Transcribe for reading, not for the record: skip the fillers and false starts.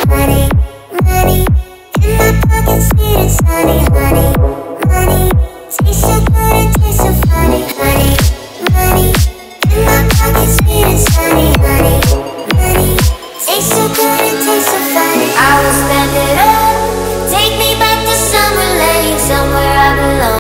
honey, money in my pocket, sweet and sunny, honey, money tastes so good and tastes so funny, honey, money in my pocket, sweet and